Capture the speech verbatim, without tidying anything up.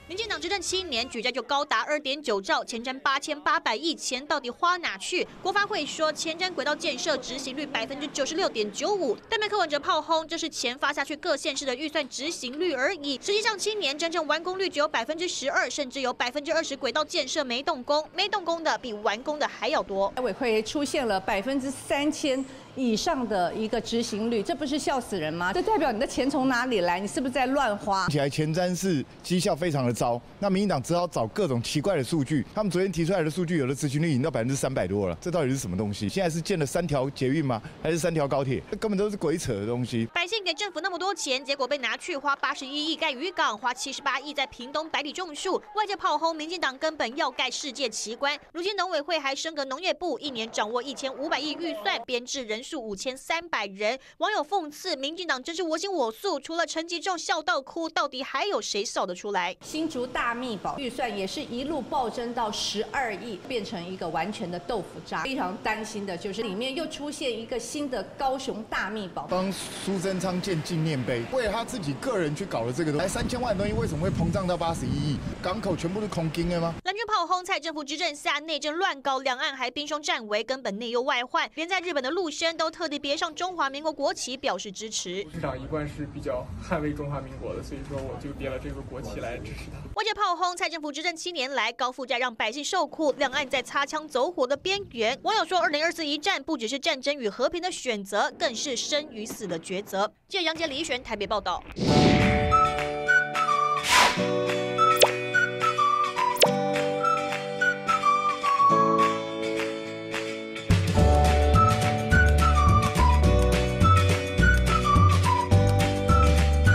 民进党执政七年，举债就高达二点九兆，前瞻八千八百亿，钱到底花哪去？国发会说，前瞻轨道建设执行率百分之九十六点九五，但被柯文哲炮轰，这是钱发下去各县市的预算执行率而已。实际上，七年真正完工率只有百分之十二，甚至有百分之二十轨道建设没动工，没动工的比完工的还要多。 委会出现了百分之三千以上的一个执行率，这不是笑死人吗？这代表你的钱从哪里来？你是不是在乱花？ 起来前瞻是绩效非常的糟，那民进党只好找各种奇怪的数据。他们昨天提出来的数据，有的执行率已经到百分之三百多了，这到底是什么东西？现在是建了三条捷运吗？还是三条高铁？这根本都是鬼扯的东西。 百姓给政府那么多钱，结果被拿去花八十一亿盖渔港，花七十八亿在屏东百里种树。外界炮轰民进党根本要盖世界奇观。如今农委会还升格农业部，一年掌握一千五百亿预算，编制人数五千三百人。网友讽刺民进党真是我行我素，除了陈吉仲笑到哭，到底还有谁笑得出来？ 新竹大秘宝预算也是一路暴增到十二亿，变成一个完全的豆腐渣。非常担心的就是里面又出现一个新的高雄大秘宝， 帮苏贞昌建纪念碑，为了他自己个人去搞了这个东西，才三千万的东西为什么会膨胀到八十一亿？港口全部是空金的吗？ 蓝军炮轰蔡政府执政下内政乱搞，两岸还兵凶战危，根本内忧外患，连在日本的陆生都特地别上中华民国国旗表示支持。 市长一贯是比较捍卫中华民国的，所以说我就别了这个国旗来支持他。 外界炮轰蔡政府执政七年来高负债让百姓受苦，两岸在擦枪走火的边缘。网友说，二零二四一战不只是战争与和平的选择，更是生与死的抉择。记者杨杰、李一璇台北报道。